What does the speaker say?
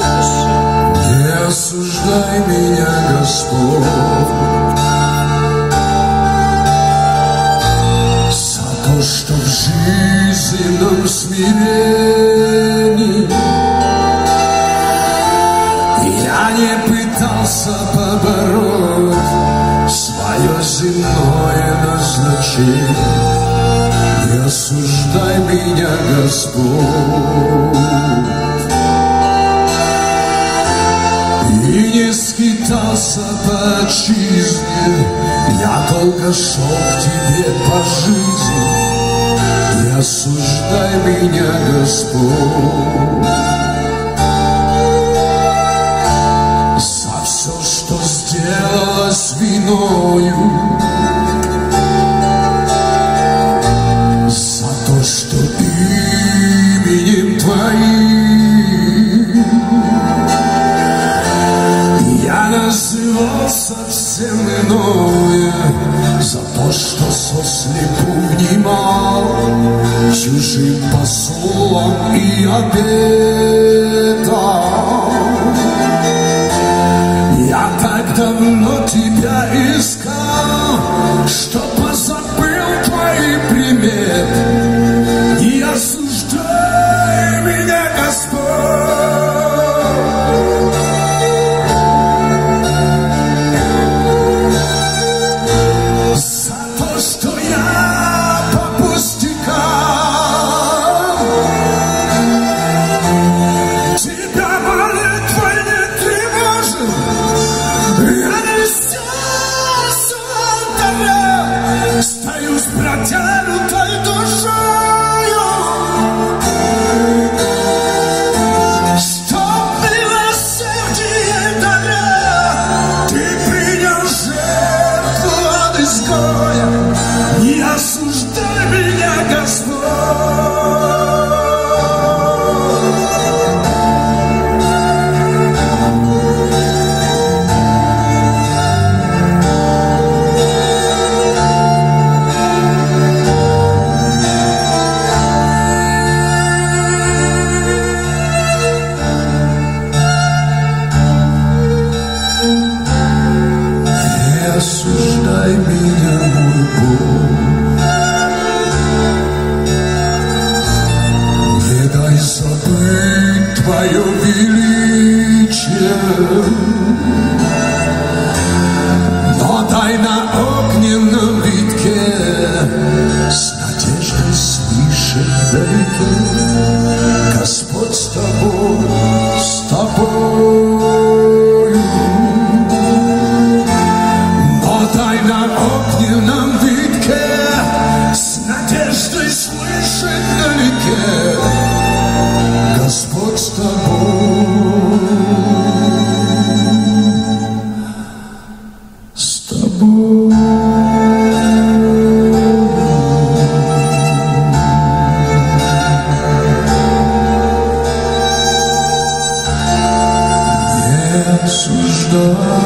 Не осуждай меня, Господь, за то, что в жизненном смирении я не пытался побороть свое земное назначение. Не осуждай меня, Господь, и не скитался по отчизне, я долго шел к тебе по жизни. Не осуждай меня, Господь, за все, что сделалось виною, за то, что именем Твоим я называл совсем иное, за то, что сослепу внимал чужим посулам и обетам. Я так давно Тебя искал, что позабыл Твои приметы. Не осуждай меня, Господь, за то, что я по пустякам Тебя молитвой не тревожил. Я несясь в алтаря, стою с протянутой душою, чтоб милосердие даря, Ты принял жертву от изгоя. Не осуждай меня, Господь, не осуждай меня, мой Бог, не дай забыть Твое величие, но дай на огненном витке с надеждой слышать вдалеке: Господь с тобой, с тобою. Но дай на огненном витке с надеждой слышать вдалеке: Господь с тобой, с тобой. Не осуждай